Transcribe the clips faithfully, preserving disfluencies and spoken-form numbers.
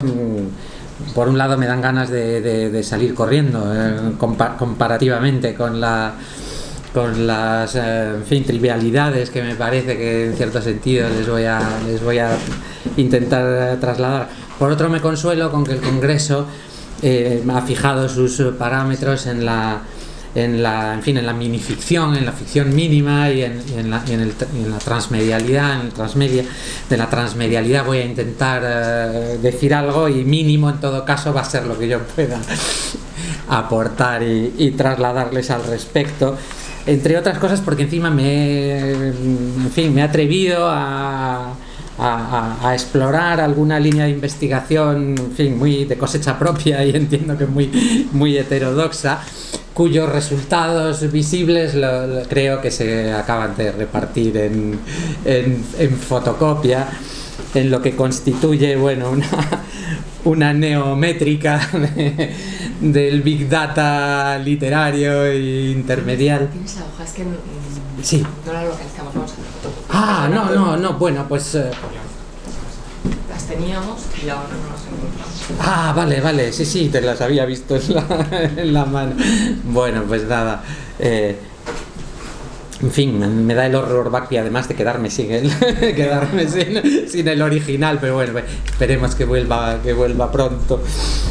por un lado me dan ganas de, de, de salir corriendo, eh, compa comparativamente con la con las eh, en fin, trivialidades que me parece que en cierto sentido les voy a les voy a intentar trasladar. Por otro, me consuelo con que el Congreso eh, ha fijado sus parámetros en la en la en fin en la minificción, en la ficción mínima y en, y en, la, y en, el, y en la transmedialidad, en el transmedia. De la transmedialidad voy a intentar eh, decir algo, y mínimo en todo caso va a ser lo que yo pueda aportar y, y trasladarles al respecto, entre otras cosas porque encima me en fin me he atrevido a A, a, a explorar alguna línea de investigación, en fin, muy de cosecha propia, y entiendo que muy, muy heterodoxa, cuyos resultados visibles lo, lo, creo que se acaban de repartir en, en, en fotocopia, en lo que constituye, bueno, una, una neométrica de, del Big Data literario e intermedial. ¿Tienes la hoja? Es que no, sí. no la localizamos, vamos a ver. Ah, no, no, no, bueno, pues... Eh, las teníamos y ahora no las encontramos. Ah, vale, vale, sí, sí, te las había visto en la, en la mano. Bueno, pues nada, eh, en fin, me da el horror back, y además de quedarme sin el, quedarme sin, sin el original, pero bueno, esperemos que vuelva, que vuelva pronto.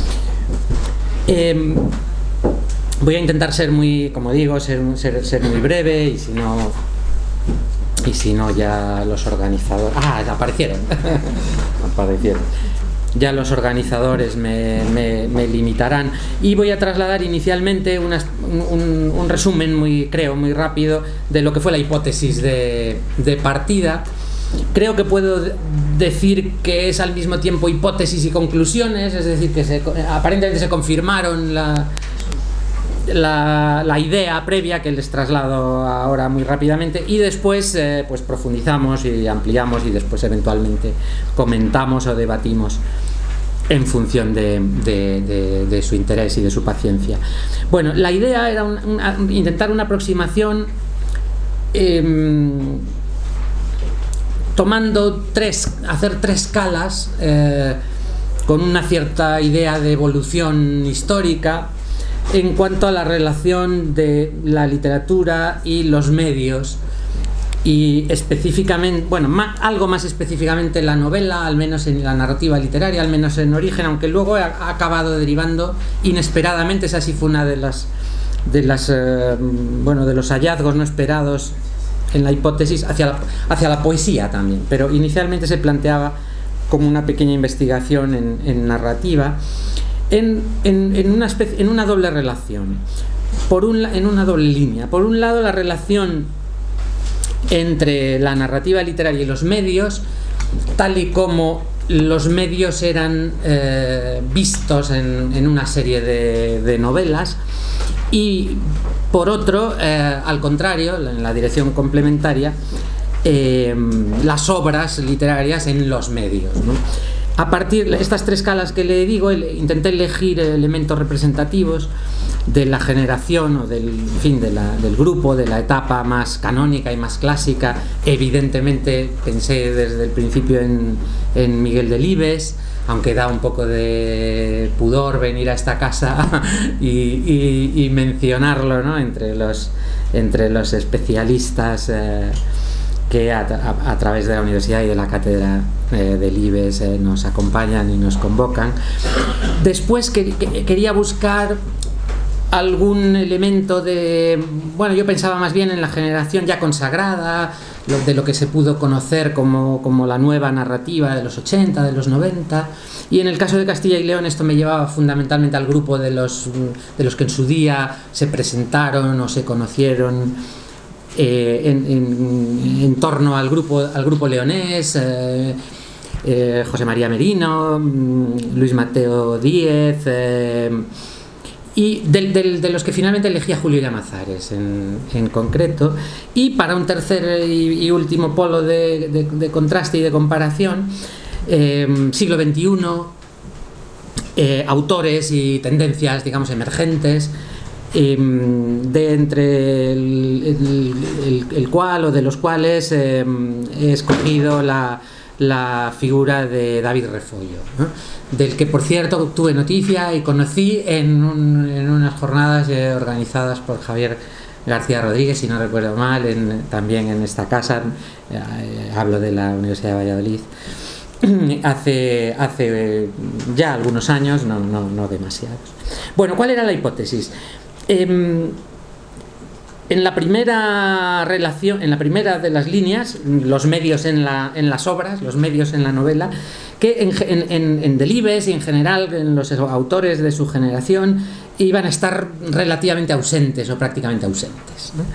Eh, voy a intentar ser muy, como digo, ser, ser, ser muy breve, y si no... Y si no, ya los organizadores... ¡Ah! Aparecieron. Aparecieron. Ya los organizadores me, me, me limitarán. Y voy a trasladar inicialmente unas, un, un resumen muy, creo, muy rápido de lo que fue la hipótesis de, de partida. Creo que puedo decir que es al mismo tiempo hipótesis y conclusiones, es decir, que se, aparentemente se confirmaron la... La, la idea previa, que les traslado ahora muy rápidamente, y después eh, pues profundizamos y ampliamos, y después eventualmente comentamos o debatimos en función de, de, de, de su interés y de su paciencia. Bueno, la idea era un, un, intentar una aproximación eh, tomando tres, hacer tres escalas eh, con una cierta idea de evolución histórica en cuanto a la relación de la literatura y los medios, y específicamente, bueno, más, algo más específicamente la novela, al menos en la narrativa literaria, al menos en origen, aunque luego ha, ha acabado derivando inesperadamente. Esa sí fue una de las, de las eh, bueno, de los hallazgos no esperados en la hipótesis, hacia la, hacia la poesía también, pero inicialmente se planteaba como una pequeña investigación en, en narrativa. En, en, en, una especie, en una doble relación, por un, en una doble línea. Por un lado, la relación entre la narrativa literaria y los medios, tal y como los medios eran eh, vistos en, en una serie de, de novelas, y por otro, eh, al contrario, en la dirección complementaria, eh, las obras literarias en los medios, ¿no? A partir de estas tres escalas que le digo, intenté elegir elementos representativos de la generación o del, en fin, de la, del grupo, de la etapa más canónica y más clásica. Evidentemente pensé desde el principio en, en Miguel Delibes, aunque da un poco de pudor venir a esta casa y, y, y mencionarlo, ¿no?, entre los, entre los especialistas eh, que a, a, a través de la universidad y de la cátedra eh, del Delibes eh, nos acompañan y nos convocan. Después que, que, quería buscar algún elemento de... Bueno, yo pensaba más bien en la generación ya consagrada, lo, de lo que se pudo conocer como, como la nueva narrativa de los ochenta, de los noventa, y en el caso de Castilla y León esto me llevaba fundamentalmente al grupo de los, de los que en su día se presentaron o se conocieron Eh, en, en, en torno al grupo, al grupo leonés, eh, eh, José María Merino, Luis Mateo Díez, eh, y de, de, de los que finalmente elegí a Julio Llamazares en, en concreto. Y para un tercer y, y último polo de, de, de contraste y de comparación, eh, siglo veintiuno, eh, autores y tendencias, digamos, emergentes, Eh, de entre el, el, el, el cual o de los cuales eh, he escogido la, la figura de David Refollo, ¿no? Del que, por cierto, tuve noticia y conocí en, un, en unas jornadas eh, organizadas por Javier García Rodríguez, si no recuerdo mal, en, también en esta casa, eh, hablo de la Universidad de Valladolid, hace, hace ya algunos años, no, no, no demasiados. Bueno, ¿cuál era la hipótesis? Eh, En la primera relación, en la primera de las líneas, los medios en, la, en las obras, los medios en la novela, que en, en, en Delibes y en general en los autores de su generación iban a estar relativamente ausentes o prácticamente ausentes, ¿no?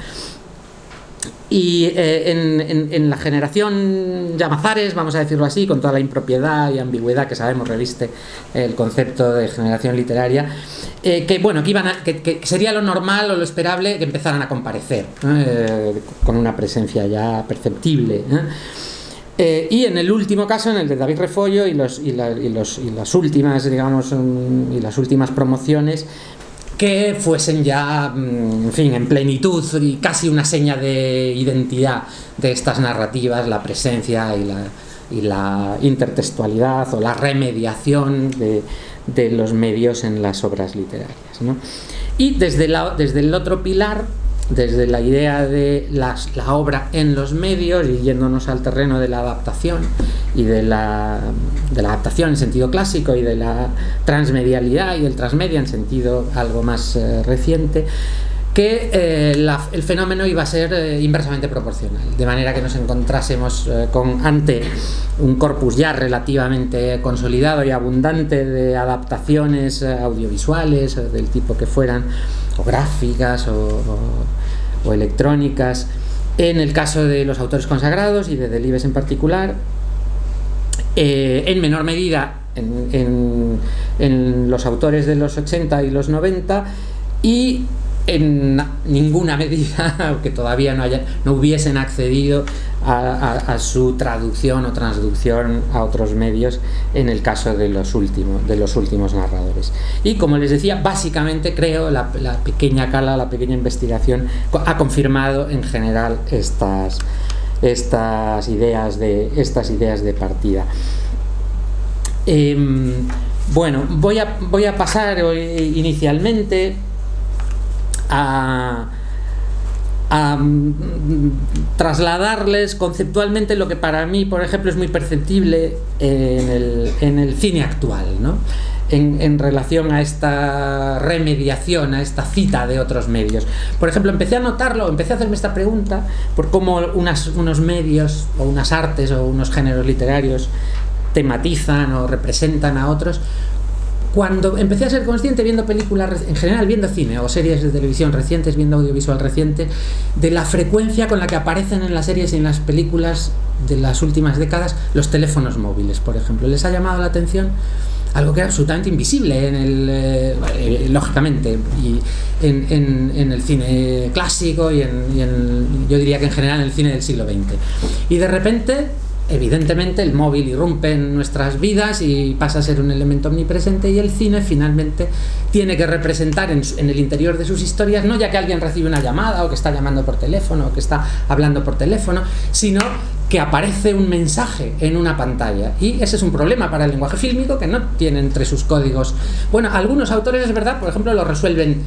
Y eh, en, en, en la generación Llamazares, vamos a decirlo así, con toda la impropiedad y ambigüedad que sabemos reviste el concepto de generación literaria, eh, que bueno, que iban a, que, que sería lo normal o lo esperable que empezaran a comparecer, eh, con una presencia ya perceptible, ¿eh? Eh, y en el último caso, en el de David Refollo y, los, y, la, y, los, y las últimas, digamos, y las últimas promociones, que fuesen ya, en fin, en plenitud y casi una seña de identidad de estas narrativas, la presencia y la, y la intertextualidad o la remediación de, de los medios en las obras literarias, ¿no? Y desde, la, desde el otro pilar, desde la idea de las, la obra en los medios y yéndonos al terreno de la adaptación y de la, de la adaptación en sentido clásico y de la transmedialidad y el transmedia en sentido algo más eh, reciente, que eh, la, el fenómeno iba a ser eh, inversamente proporcional, de manera que nos encontrásemos eh, con, ante un corpus ya relativamente consolidado y abundante de adaptaciones eh, audiovisuales, eh, del tipo que fueran, o gráficas o, o, o electrónicas, en el caso de los autores consagrados y de Delibes en particular, eh, en menor medida en, en, en los autores de los ochenta y los noventa, y en ninguna medida, aunque todavía no, haya, no hubiesen accedido a, a, a su traducción o transducción a otros medios en el caso de los últimos, de los últimos narradores. Y como les decía, básicamente creo la, la pequeña cala, la pequeña investigación ha confirmado en general estas, estas, ideas, de, estas ideas de partida. Eh, bueno, voy a, voy a pasar inicialmente A, a trasladarles conceptualmente lo que para mí, por ejemplo, es muy perceptible en el, en el cine actual, ¿no? En, en relación a esta remediación, a esta cita de otros medios. Por ejemplo, empecé a notarlo, empecé a hacerme esta pregunta por cómo unas, unos medios o unas artes o unos géneros literarios tematizan o representan a otros. Cuando empecé a ser consciente, viendo películas, en general viendo cine o series de televisión recientes, viendo audiovisual reciente, de la frecuencia con la que aparecen en las series y en las películas de las últimas décadas los teléfonos móviles, por ejemplo. ¿Les ha llamado la atención? Algo que era absolutamente invisible en el, eh, lógicamente, y en, en, en el cine clásico y, en, y en, yo diría que en general en el cine del siglo veinte. Y de repente, evidentemente, el móvil irrumpe en nuestras vidas y pasa a ser un elemento omnipresente, y el cine finalmente tiene que representar en, en el interior de sus historias, no ya que alguien recibe una llamada o que está llamando por teléfono o que está hablando por teléfono, sino que aparece un mensaje en una pantalla. Y ese es un problema para el lenguaje fílmico, que no tiene entre sus códigos. Bueno, algunos autores, es verdad, por ejemplo, lo resuelven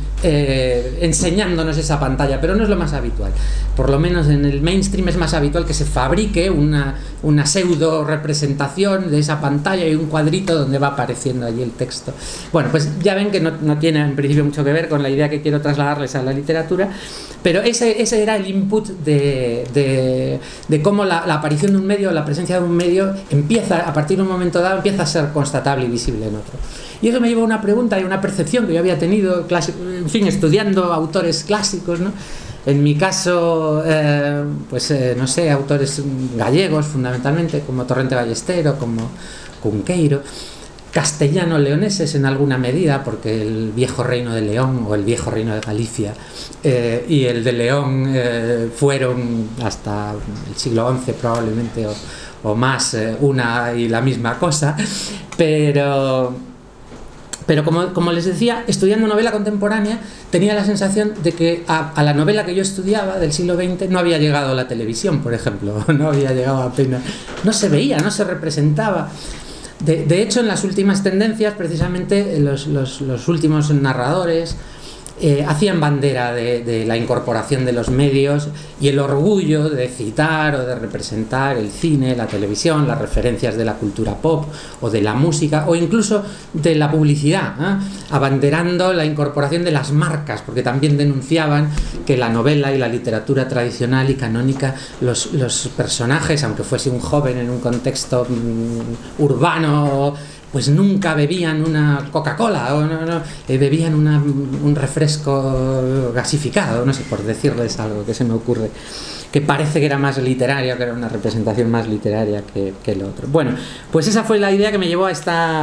eh, enseñándonos esa pantalla, pero no es lo más habitual. Por lo menos en el mainstream es más habitual que se fabrique una, una pseudo representación de esa pantalla y un cuadrito donde va apareciendo allí el texto. Bueno, pues ya ven que no, no tiene en principio mucho que ver con la idea que quiero trasladarles a la literatura, pero ese, ese era el input de, de, de cómo la, la aparición de un medio, la presencia de un medio empieza, a partir de un momento dado, empieza a ser constatable y visible en otro. Y eso me lleva a una pregunta y una percepción que yo había tenido, en fin, estudiando autores clásicos, ¿no? En mi caso, eh, pues eh, no sé, autores gallegos fundamentalmente, como Torrente Ballestero, como Cunqueiro, castellano-leoneses en alguna medida, porque el viejo reino de León o el viejo reino de Galicia eh, y el de León eh, fueron hasta el siglo once probablemente o, o más eh, una y la misma cosa, pero... Pero como, como les decía, estudiando novela contemporánea, tenía la sensación de que a, a la novela que yo estudiaba del siglo veinte no había llegado la televisión, por ejemplo, no había llegado apenas, no se veía, no se representaba. De, de hecho, en las últimas tendencias, precisamente los, los, los últimos narradores eh, hacían bandera de, de la incorporación de los medios y el orgullo de citar o de representar el cine, la televisión, las referencias de la cultura pop o de la música o incluso de la publicidad, ¿eh? Abanderando la incorporación de las marcas, porque también denunciaban que la novela y la literatura tradicional y canónica, los, los personajes, aunque fuese un joven en un contexto mmm, urbano, pues nunca bebían una Coca-Cola o no, no, eh, bebían una, un refresco gasificado, no sé, por decirles algo que se me ocurre, que parece que era más literario, que era una representación más literaria que, que el otro. Bueno, pues esa fue la idea que me llevó a esta,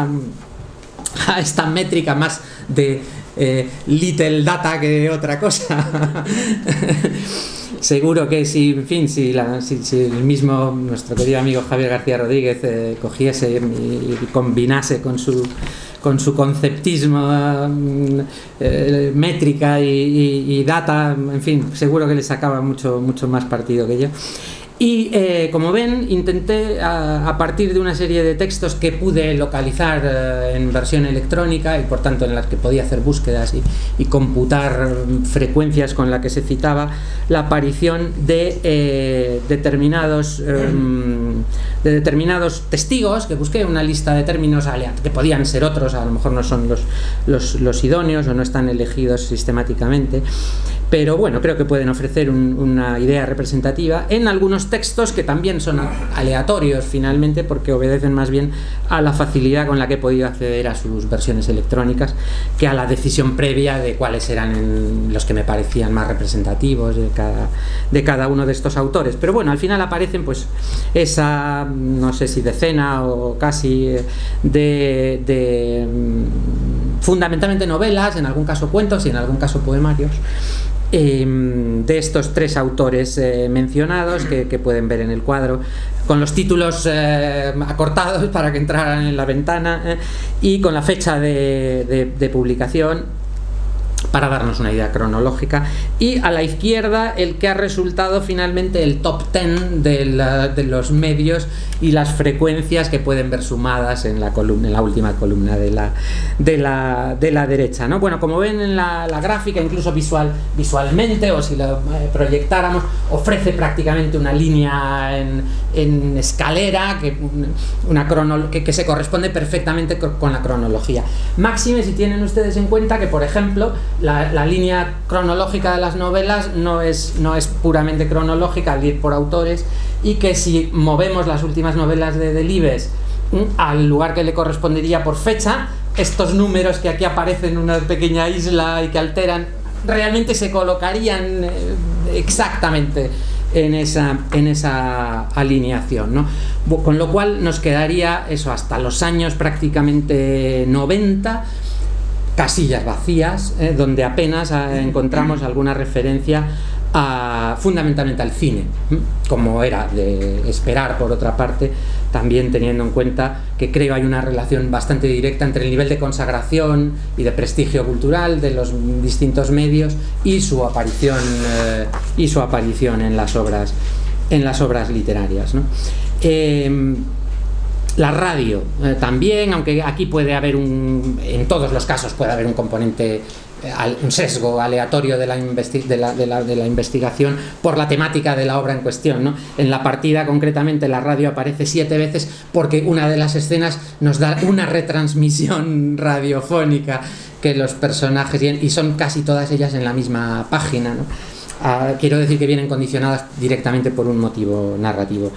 a esta métrica más de eh, little data que otra cosa. Seguro que si, en fin, si, la, si, si el mismo, nuestro querido amigo Javier García Rodríguez eh, cogiese y, y combinase con su, con su conceptismo, eh, métrica y, y, y data, en fin, seguro que le sacaba mucho, mucho más partido que yo. Y eh, como ven, intenté a, a partir de una serie de textos que pude localizar eh, en versión electrónica y por tanto en las que podía hacer búsquedas y, y computar frecuencias con las que se citaba la aparición de eh, determinados eh, de determinados testigos, que busqué una lista de términos que podían ser otros, a lo mejor no son los, los, los idóneos o no están elegidos sistemáticamente, pero bueno, creo que pueden ofrecer un, una idea representativa en algunos textos que también son aleatorios finalmente, porque obedecen más bien a la facilidad con la que he podido acceder a sus versiones electrónicas que a la decisión previa de cuáles eran los que me parecían más representativos de cada, de cada uno de estos autores. Pero bueno, al final aparecen pues esa, no sé si decena o casi de, de fundamentalmente novelas, en algún caso cuentos y en algún caso poemarios, Eh, de estos tres autores eh, mencionados que, que pueden ver en el cuadro, con los títulos eh, acortados para que entraran en la ventana eh, y con la fecha de, de, de publicación para darnos una idea cronológica, y a la izquierda el que ha resultado finalmente el top ten de, la, de los medios y las frecuencias que pueden ver sumadas en la columna, en la última columna de la, de la, de la derecha, ¿no? Bueno, como ven en la, la gráfica, incluso visual, visualmente, o si lo eh, proyectáramos, ofrece prácticamente una línea en, en escalera que, una crono, que, que se corresponde perfectamente con la cronología. Máxime si tienen ustedes en cuenta que, por ejemplo, La, la línea cronológica de las novelas no es, no es puramente cronológica al ir por autores, y que si movemos las últimas novelas de Delibes al lugar que le correspondería por fecha, estos números que aquí aparecen en una pequeña isla y que alteran, realmente se colocarían exactamente en esa, en esa alineación, ¿no? Con lo cual nos quedaría eso hasta los años prácticamente noventa, casillas vacías, eh, donde apenas eh, encontramos alguna referencia a, fundamentalmente al cine, ¿eh? Como era de esperar, por otra parte, también teniendo en cuenta que creo hay una relación bastante directa entre el nivel de consagración y de prestigio cultural de los distintos medios y su aparición eh, y su aparición en las obras en las obras literarias, ¿no? Eh, La radio eh, también, aunque aquí puede haber un, en todos los casos puede haber un componente, eh, un sesgo aleatorio de la, investi de, la, de, la, de la investigación por la temática de la obra en cuestión, ¿no? En la partida, concretamente, la radio aparece siete veces porque una de las escenas nos da una retransmisión radiofónica que los personajes, y son casi todas ellas en la misma página, ¿no? Ah, quiero decir que vienen condicionadas directamente por un motivo narrativo.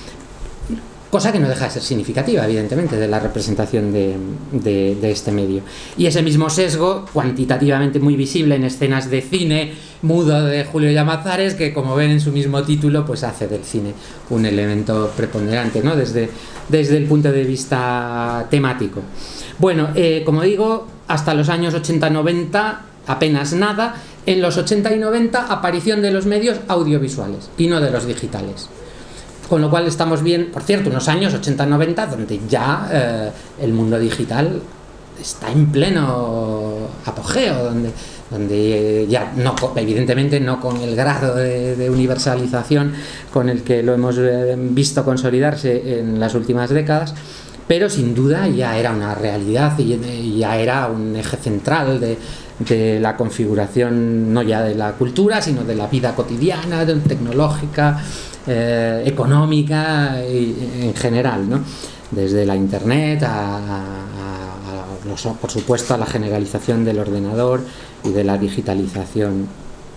Cosa que no deja de ser significativa, evidentemente, de la representación de, de, de este medio. Y ese mismo sesgo, cuantitativamente muy visible en escenas de cine mudo de Julio Llamazares, que, como ven en su mismo título, pues hace del cine un elemento preponderante, ¿no? Desde, desde el punto de vista temático. Bueno, eh, como digo, hasta los años ochenta noventa apenas nada. En los ochenta y noventa, aparición de los medios audiovisuales y no de los digitales. Con lo cual estamos bien, por cierto, unos años ochenta noventa donde ya eh, el mundo digital está en pleno apogeo, donde, donde ya no, evidentemente no con el grado de, de universalización con el que lo hemos visto consolidarse en las últimas décadas, pero sin duda ya era una realidad y ya era un eje central de, de la configuración no ya de la cultura, sino de la vida cotidiana, de, tecnológica, eh, económica y, en general, ¿no? Desde la internet a, a, a los, por supuesto a la generalización del ordenador y de la digitalización.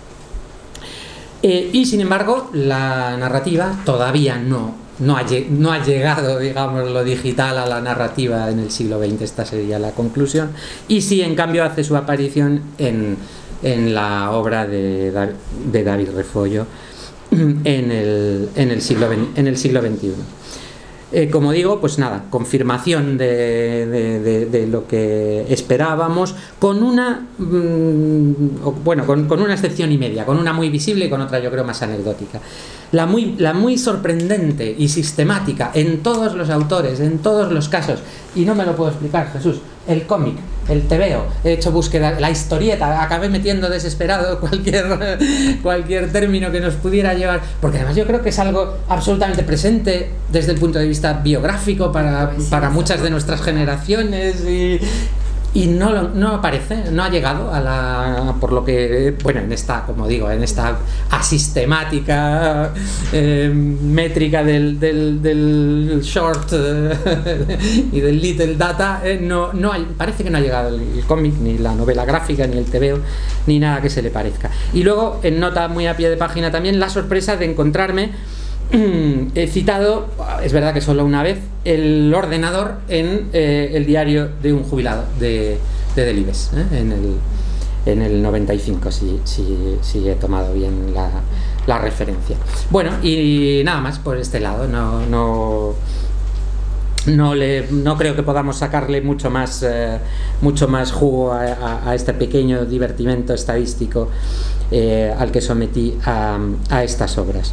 Eh, y sin embargo la narrativa todavía no No ha, no ha llegado, digamos, lo digital a la narrativa en el siglo veinte, esta sería la conclusión, y sí, en cambio, hace su aparición en, en la obra de, de David Refollo en el, en el, siglo, en el siglo veintiuno. Eh, como digo, pues nada, confirmación de, de, de, de lo que esperábamos, con una mmm, bueno, con, con una excepción y media, con una muy visible y con otra yo creo más anecdótica. La muy, la muy sorprendente y sistemática en todos los autores, en todos los casos, y no me lo puedo explicar, Jesús, el cómic, el tebeo, he hecho búsqueda, la historieta, acabé metiendo desesperado cualquier, cualquier término que nos pudiera llevar, porque además yo creo que es algo absolutamente presente desde el punto de vista biográfico para, para muchas de nuestras generaciones y... y no, no aparece, no ha llegado a la, por lo que, bueno, en esta, como digo, en esta asistemática eh, métrica del, del, del short eh, y del little data, eh, no, no hay, parece que no ha llegado el, el cómic, ni la novela gráfica, ni el tebeo, ni nada que se le parezca. Y luego, en nota muy a pie de página también, la sorpresa de encontrarme he citado, es verdad que solo una vez, el ordenador en eh, el diario de un jubilado de, de Delibes, ¿eh? en, el, en el noventa y cinco, si, si, si he tomado bien la, la referencia. Bueno, y nada más por este lado, no, no, no, le, no creo que podamos sacarle mucho más, eh, mucho más jugo a, a, a este pequeño divertimento estadístico eh, al que sometí a, a estas obras.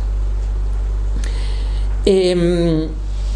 Eh,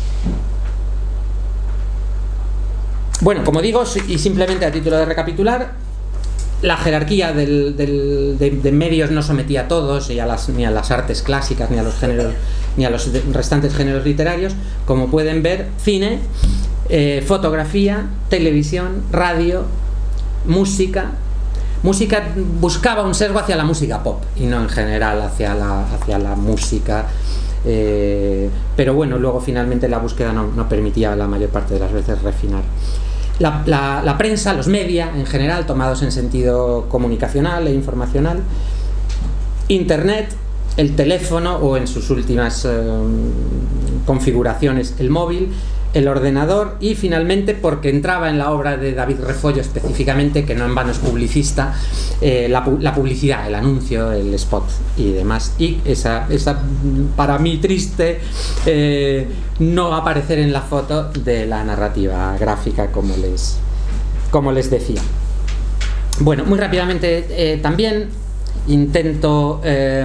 bueno, como digo, y simplemente a título de recapitular, la jerarquía del, del, de, de medios no sometía a todos, y a las, ni a las artes clásicas, ni a los géneros, ni a los restantes géneros literarios. Como pueden ver, cine, eh, fotografía, televisión, radio, música. Música buscaba un sesgo hacia la música pop y no en general hacia la, hacia la música. Eh, pero bueno, luego finalmente la búsqueda no, no permitía la mayor parte de las veces refinar. La, la, la prensa, los media en general, tomados en sentido comunicacional e informacional, internet, el teléfono o en sus últimas eh, configuraciones el móvil, el ordenador y finalmente, porque entraba en la obra de David Refollo específicamente, que no en vano es publicista, eh, la, la publicidad, el anuncio, el spot y demás, y esa, esa para mí triste eh, no aparecer en la foto de la narrativa gráfica, como les, como les decía. Bueno, muy rápidamente eh, también intento eh,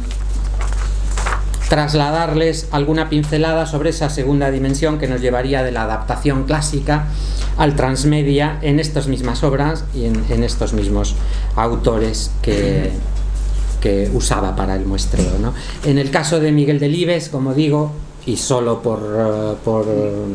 trasladarles alguna pincelada sobre esa segunda dimensión que nos llevaría de la adaptación clásica al transmedia en estas mismas obras y en, en estos mismos autores que, que usaba para el muestreo, ¿no? En el caso de Miguel Delibes, como digo, y solo por, uh, por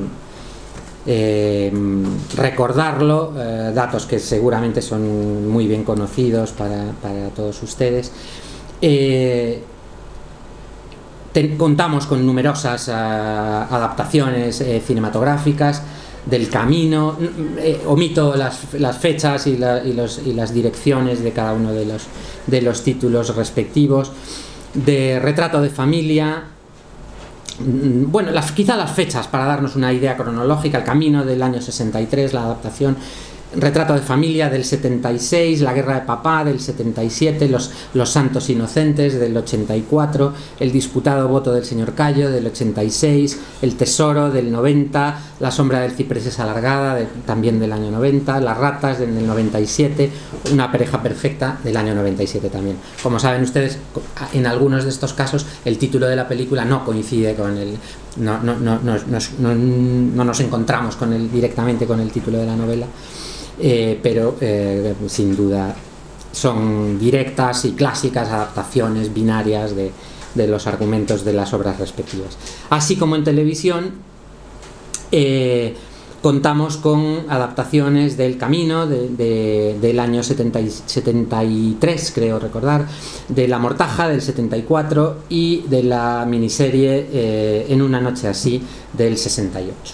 eh, recordarlo, eh, datos que seguramente son muy bien conocidos para, para todos ustedes, eh, Ten, contamos con numerosas uh, adaptaciones eh, cinematográficas del Camino, eh, omito las, las fechas y, la, y, los, y las direcciones de cada uno de los, de los títulos respectivos, de Retrato de familia, bueno, las, quizá las fechas para darnos una idea cronológica, El Camino del año sesenta y tres, la adaptación, Retrato de familia del setenta y seis, La guerra de papá del setenta y siete, Los, los santos inocentes del ochenta y cuatro, El disputado voto del señor Cayo del ochenta y seis, El tesoro del noventa, La sombra del ciprés es alargada de, también del año noventa, Las ratas del noventa y siete, Una pareja perfecta del año noventa y siete también. Como saben ustedes, en algunos de estos casos el título de la película no coincide con el... No, no, no, no, no, no, no nos encontramos con el, directamente con el título de la novela. eh, pero eh, sin duda son directas y clásicas adaptaciones binarias de, de los argumentos de las obras respectivas. Así como en televisión eh, contamos con adaptaciones del Camino de, de, del año setenta y, setenta y tres, creo recordar, de La Mortaja del setenta y cuatro y de la miniserie eh, En una noche así del sesenta y ocho.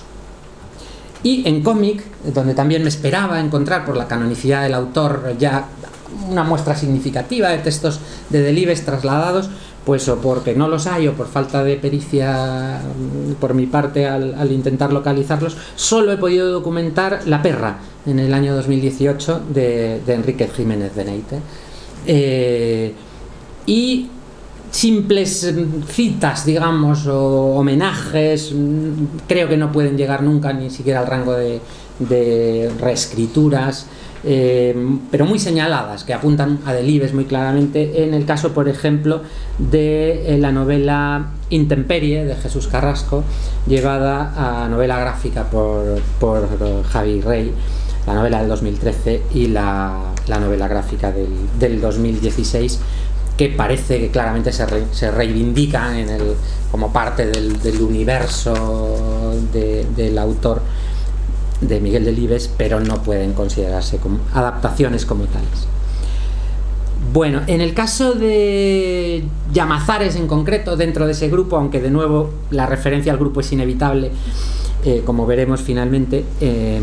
Y en cómic, donde también me esperaba encontrar por la canonicidad del autor ya una muestra significativa de textos de Delibes trasladados, pues o porque no los hay o por falta de pericia por mi parte al, al intentar localizarlos, solo he podido documentar La Perra en el año dos mil dieciocho de, de Enríquez Jiménez Beneite. Eh, y simples citas, digamos, o homenajes, creo que no pueden llegar nunca ni siquiera al rango de, de reescrituras, Eh, pero muy señaladas, que apuntan a Delibes muy claramente, en el caso, por ejemplo, de eh, la novela Intemperie de Jesús Carrasco, llevada a novela gráfica por, por Javi Rey, la novela del dos mil trece y la, la novela gráfica del, del dos mil dieciséis, que parece que claramente se, re, se reivindican en el, como parte del, del universo de, del autor de Miguel Delibes, pero no pueden considerarse como adaptaciones como tales. Bueno, en el caso de Llamazares en concreto, dentro de ese grupo, aunque de nuevo la referencia al grupo es inevitable, eh, como veremos finalmente, eh,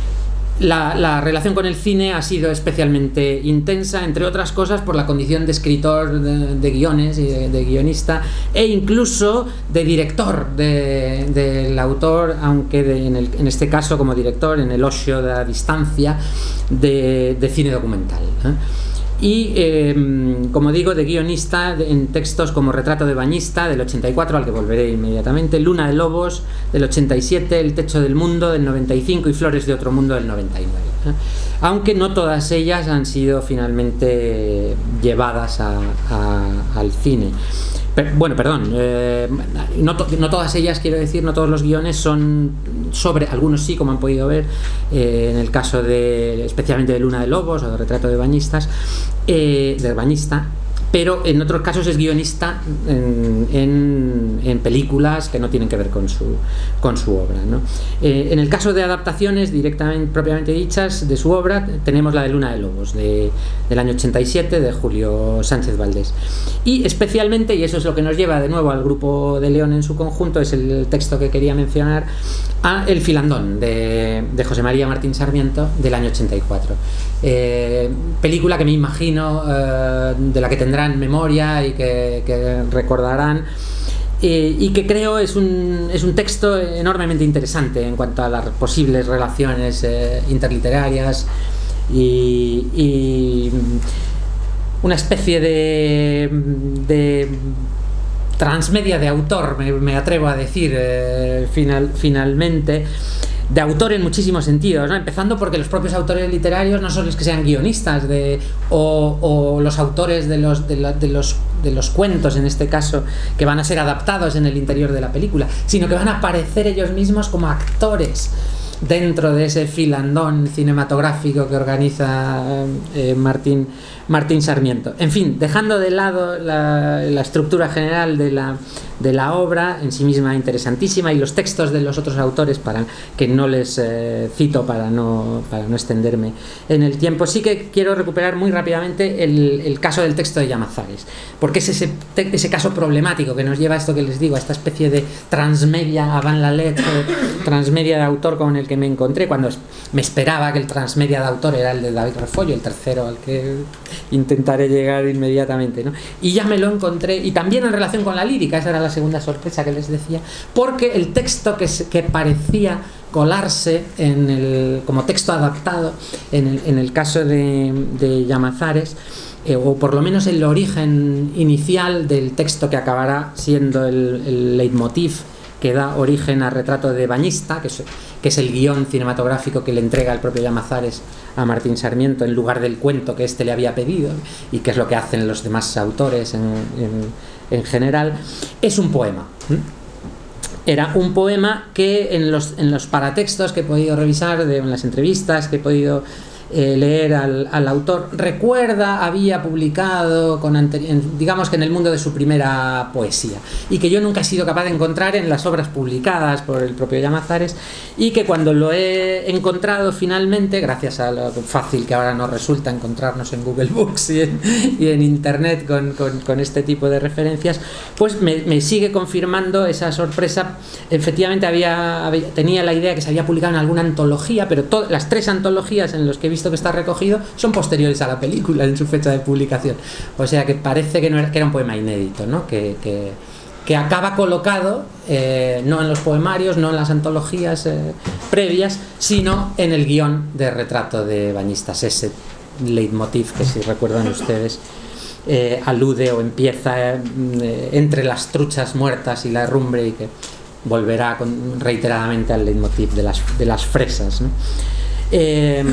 La, la relación con el cine ha sido especialmente intensa, entre otras cosas por la condición de escritor de, de guiones y de, de guionista, e incluso de director de, del autor, aunque de, en, el, en este caso como director en el Ocio da Distancia de, de cine documental, ¿eh? Y, eh, como digo, de guionista en textos como Retrato de bañista del ochenta y cuatro, al que volveré inmediatamente, Luna de lobos del ochenta y siete, El techo del mundo del noventa y cinco y Flores de otro mundo del noventa y nueve, ¿eh? Aunque no todas ellas han sido finalmente llevadas a, a, al cine. Pero, bueno, perdón, eh, no, to, no todas ellas, quiero decir, no todos los guiones son sobre, algunos sí, como han podido ver, eh, en el caso de, especialmente de Luna de lobos o de Retrato de bañistas, eh, de bañista, pero en otros casos es guionista en, en, en películas que no tienen que ver con su, con su obra, ¿no? Eh, en el caso de adaptaciones directamente, propiamente dichas, de su obra, tenemos la de Luna de lobos, de, del año ochenta y siete, de Julio Sánchez Valdés. Y especialmente, y eso es lo que nos lleva de nuevo al Grupo de León en su conjunto, es el texto que quería mencionar, a El filandón, de, de José María Martín Sarmiento, del año ochenta y cuatro. Eh, película que me imagino eh, de la que tendrán memoria y que, que recordarán, eh, y que creo es un, es un texto enormemente interesante en cuanto a las posibles relaciones eh, interliterarias y, y una especie de, de transmedia de autor, me, me atrevo a decir, eh, final, finalmente, de autor en muchísimos sentidos, ¿no? Empezando porque los propios autores literarios no solo es que sean guionistas de, o, o los autores de los, de, la, de, los, de los cuentos, en este caso, que van a ser adaptados en el interior de la película, sino que van a aparecer ellos mismos como actores dentro de ese filandón cinematográfico que organiza eh, Martín, Martín Sarmiento. En fin, dejando de lado la, la estructura general de la, de la obra, en sí misma interesantísima, y los textos de los otros autores, para que no les eh, cito para no, para no extenderme en el tiempo, sí que quiero recuperar muy rápidamente el, el caso del texto de Llamazares, porque es ese, ese caso problemático que nos lleva a esto que les digo, a esta especie de transmedia avant la lettre, transmedia de autor con el que me encontré cuando me esperaba que el transmedia de autor era el de David Refollo, el tercero al que intentaré llegar inmediatamente, ¿no? Y ya me lo encontré, y también en relación con la lírica, esa era la segunda sorpresa que les decía, porque el texto que, se, que parecía colarse en el, como texto adaptado en el, en el caso de, de Llamazares, eh, o por lo menos el origen inicial del texto que acabará siendo el, el leitmotiv que da origen a Retrato de bañista, que es, que es el guión cinematográfico que le entrega el propio Llamazares a Martín Sarmiento en lugar del cuento que éste le había pedido, y que es lo que hacen los demás autores en, en, en general, es un poema. Era un poema que en los, en los paratextos que he podido revisar, de, en las entrevistas que he podido eh, leer al, al autor. Recuerda, había publicado, con en, digamos que en el mundo de su primera poesía, y que yo nunca he sido capaz de encontrar en las obras publicadas por el propio Llamazares, y que cuando lo he encontrado finalmente, gracias a lo fácil que ahora nos resulta encontrarnos en Google Books y en, y en Internet con, con, con este tipo de referencias, pues me, me sigue confirmando esa sorpresa. Efectivamente había, había, tenía la idea que se había publicado en alguna antología, pero to, las tres antologías en las que he visto que está recogido son posteriores a la película en su fecha de publicación. O sea que parece que, no era, que era un poema inédito, ¿no? que, que, que acaba colocado eh, no en los poemarios, no en las antologías eh, previas, sino en el guión de Retrato de Bañistas, ese leitmotiv que, si recuerdan ustedes, eh, alude o empieza eh, entre las truchas muertas y la herrumbre, y que volverá con, reiteradamente al leitmotiv de las, de las fresas, ¿no? Eh,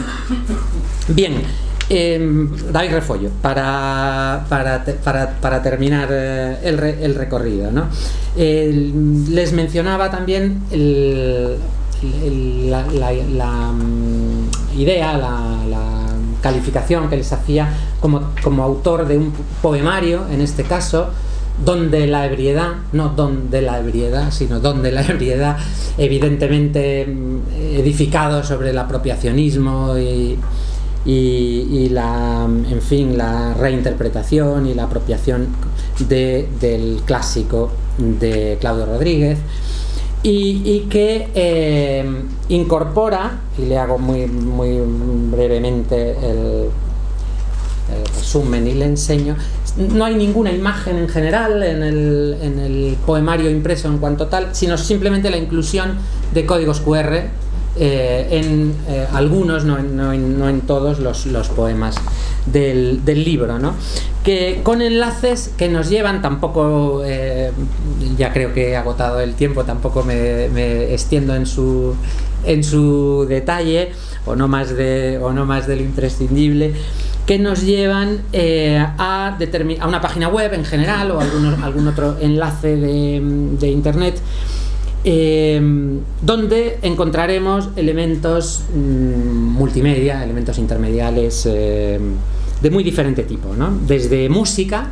bien, eh, David Refollo, para, para, para, para terminar eh, el, re, el recorrido, ¿no? Eh, les mencionaba también el, el, la, la, la idea, la, la calificación que les hacía como, como autor de un poemario, en este caso, donde la ebriedad, no donde la ebriedad, sino donde la ebriedad, evidentemente edificado sobre el apropiacionismo y, y, y la, en fin, la reinterpretación y la apropiación de, del clásico de Claudio Rodríguez, y, y que eh, incorpora, y le hago muy, muy brevemente el, el resumen y le enseño. No hay ninguna imagen en general en el, en el poemario impreso en cuanto tal, sino simplemente la inclusión de códigos cu erre eh, en eh, algunos, no, no, no en todos los, los poemas del, del libro, ¿no? Que con enlaces que nos llevan, tampoco, eh, ya creo que he agotado el tiempo, tampoco me, me extiendo en su, en su detalle, o no más de, o no más de lo imprescindible, que nos llevan eh, a, a una página web en general, o algunos, algún otro enlace de, de internet, eh, donde encontraremos elementos mmm, multimedia, elementos intermediales eh, de muy diferente tipo, ¿no? Desde música,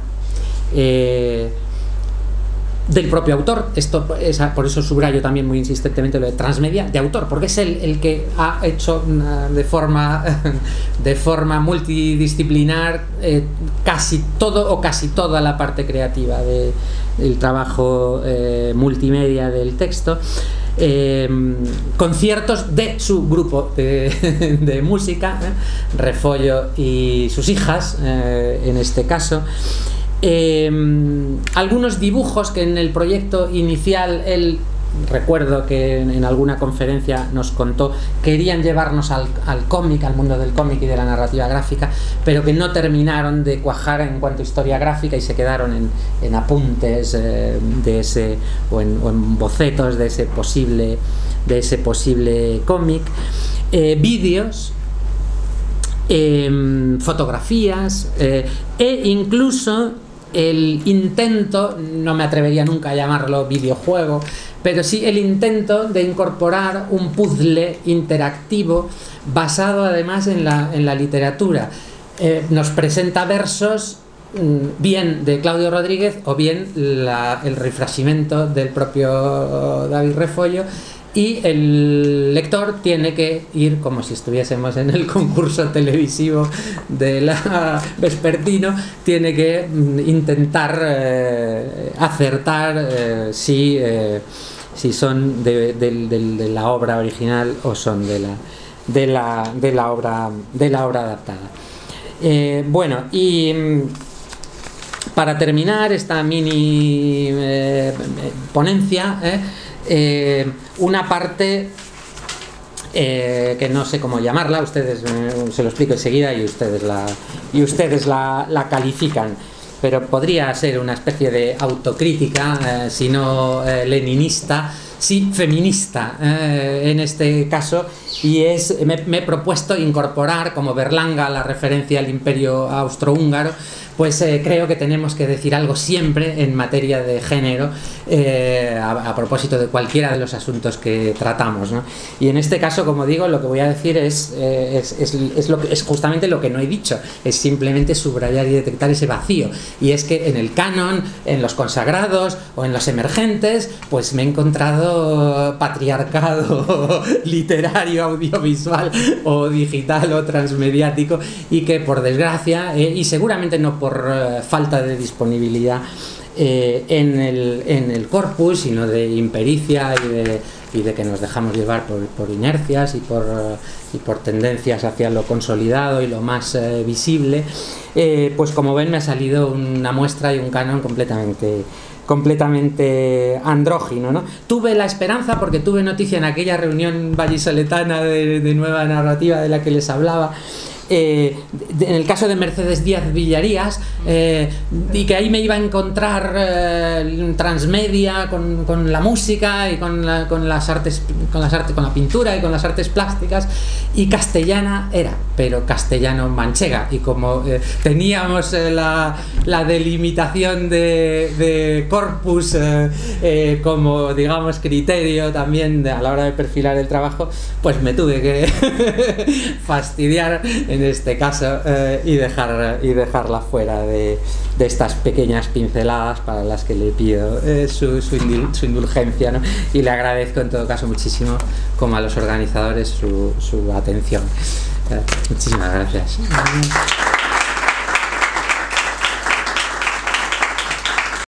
eh, del propio autor, esto es, por eso subrayo también muy insistentemente lo de transmedia, de autor, porque es el, el que ha hecho una, de forma de forma multidisciplinar eh, casi todo o casi toda la parte creativa de, del trabajo eh, multimedia del texto. Eh, conciertos de su grupo de, de música, eh, Refollo y sus hijas, eh, en este caso. Eh, algunos dibujos que en el proyecto inicial él, recuerdo que en, en alguna conferencia nos contó, querían llevarnos al, al cómic, al mundo del cómic y de la narrativa gráfica, pero que no terminaron de cuajar en cuanto a historia gráfica y se quedaron en, en apuntes eh, de ese, o en, o en bocetos de ese posible, de ese posible cómic. Eh, vídeos, eh, fotografías eh, e incluso el intento, no me atrevería nunca a llamarlo videojuego, pero sí el intento de incorporar un puzzle interactivo basado además en la, en la literatura. Eh, nos presenta versos bien de Claudio Rodríguez o bien la, el refragimento del propio David Refollo, y el lector tiene que ir, como si estuviésemos en el concurso televisivo de la vespertino, tiene que intentar eh, acertar eh, si, eh, si son de, de, de, de la obra original o son de la, de la, de la, obra, de la obra adaptada. Eh, bueno, y para terminar esta mini eh, ponencia, eh, Eh, una parte eh, que no sé cómo llamarla, ustedes eh, se lo explico enseguida y ustedes la y ustedes la, la califican, pero podría ser una especie de autocrítica, eh, si no eh, leninista, sí feminista eh, en este caso, y es me, me he propuesto incorporar como Berlanga la referencia al imperio austrohúngaro, pues eh, creo que tenemos que decir algo siempre en materia de género, eh, a, a propósito de cualquiera de los asuntos que tratamos, ¿no? Y en este caso, como digo, lo que voy a decir es, eh, es, es, es, lo que, es justamente lo que no he dicho, es simplemente subrayar y detectar ese vacío, y es que en el canon, en los consagrados o en los emergentes, pues me he encontrado patriarcado literario, audiovisual o digital o transmediático, y que por desgracia, eh, y seguramente no por eh, falta de disponibilidad eh, en, el, en el corpus, sino de impericia y de, y de que nos dejamos llevar por, por inercias y por, y por tendencias hacia lo consolidado y lo más eh, visible, eh, pues como ven me ha salido una muestra y un canon completamente completamente andrógino, ¿no? Tuve la esperanza, porque tuve noticia en aquella reunión vallisoletana de, de nueva narrativa de la que les hablaba, Eh, de, en el caso de Mercedes Díaz Villarías, eh, y que ahí me iba a encontrar eh, transmedia con, con la música y con, la, con las artes, con las artes, con la pintura y con las artes plásticas, y castellana era, pero castellano manchega, y como eh, teníamos eh, la, la delimitación de, de corpus eh, eh, como digamos criterio también de, a la hora de perfilar el trabajo, pues me tuve que fastidiar en este caso eh, y, dejar, y dejarla fuera de, de estas pequeñas pinceladas para las que le pido eh, su, su, indul, su indulgencia, ¿no? Y le agradezco en todo caso muchísimo, como a los organizadores, su, su atención. Eh, muchísimas gracias.